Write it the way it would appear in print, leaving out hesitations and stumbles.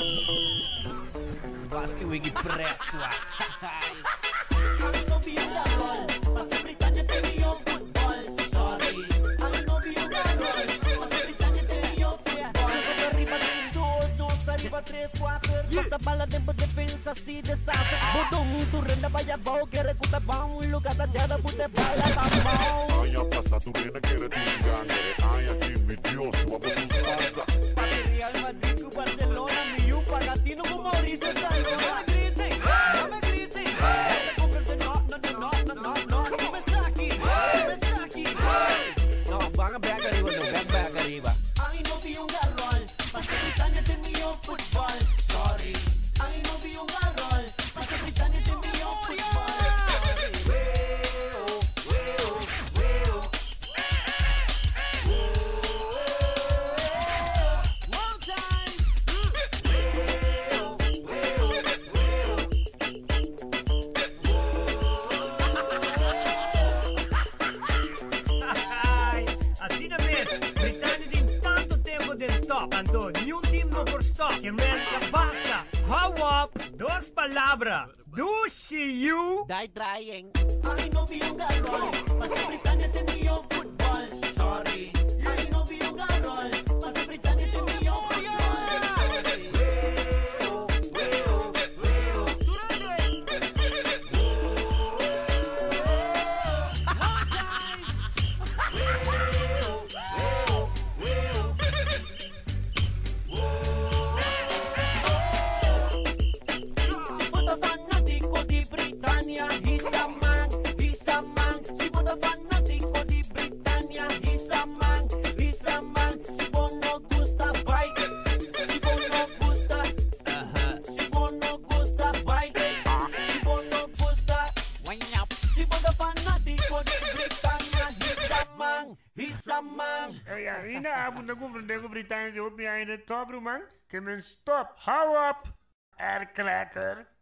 Pasti wigi prezzo. Ang nobyo garol, pasa Britannia tenía football. Sorry, ang nobyo garol, pasa Britannia tenía football. Arriba dos, arriba tres, cuatro. Basta bala tempo defensa si desastre. Bodong turun na bayabaw, kere kuta bang lugar da jada pute bala bambao. Aia passato bene che era tu grande, aia dimmi Dio, sua buscata. Real Madrid con Barcelona, mi un pagatino con Mauricio Salona. No me grites, no, me saque, No, van a back arriba, no, back arriba. Ay, no vi un garrol, pasa Britannia tenía fútbol. Sorry, ay, no vi un garrol, pasa Britannia tenía fútbol. Anto, ni un himno por stop, que merda basta. How up, dos palabras. Do see you. Die trying. Ay, no vi un garrol, pasa Britannia tenía fútbol. Sorry, ay, no vi un garrol, pasa Britannia tenía fútbol. Inaabot na ko Britannia op behind the top, man. Can men stop? How up, aircracker?